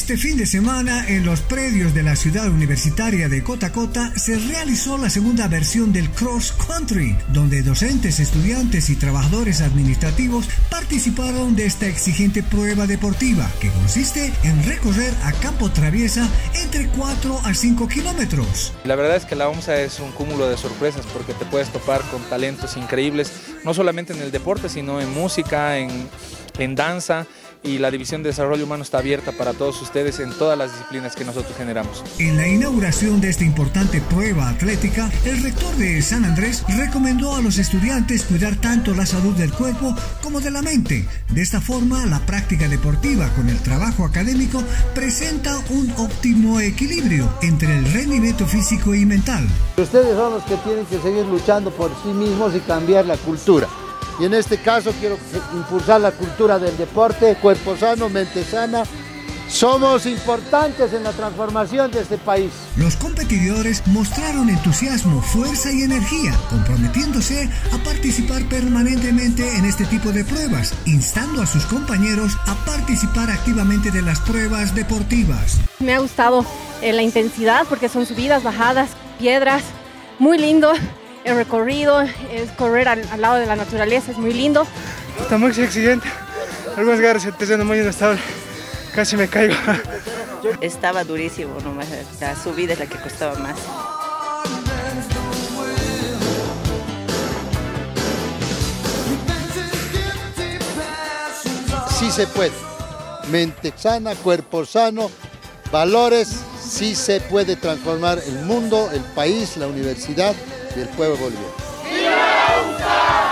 Este fin de semana, en los predios de la ciudad universitaria de Cotacota, se realizó la segunda versión del Cross Country, donde docentes, estudiantes y trabajadores administrativos participaron de esta exigente prueba deportiva, que consiste en recorrer a campo traviesa entre 4 a 5 kilómetros. La verdad es que la OMSA es un cúmulo de sorpresas porque te puedes topar con talentos increíbles, no solamente en el deporte, sino en música, en danza. Y la División de Desarrollo Humano está abierta para todos ustedes en todas las disciplinas que nosotros generamos. En la inauguración de esta importante prueba atlética, el rector de San Andrés recomendó a los estudiantes cuidar tanto la salud del cuerpo como de la mente. De esta forma, la práctica deportiva con el trabajo académico presenta un óptimo equilibrio entre el rendimiento físico y mental. Ustedes son los que tienen que seguir luchando por sí mismos y cambiar la cultura. Y en este caso quiero impulsar la cultura del deporte, cuerpo sano, mente sana. Somos importantes en la transformación de este país. Los competidores mostraron entusiasmo, fuerza y energía, comprometiéndose a participar permanentemente en este tipo de pruebas, instando a sus compañeros a participar activamente de las pruebas deportivas. Me ha gustado la intensidad porque son subidas, bajadas, piedras, muy lindo. El recorrido, es correr al lado de la naturaleza, es muy lindo. Está muy exigente, algunas garras el terreno muy inestable, casi me caigo. Estaba durísimo nomás, la subida es la que costaba más. Sí se puede, mente sana, cuerpo sano, valores, sí se puede transformar el mundo, el país, la universidad y el pueblo boliviano.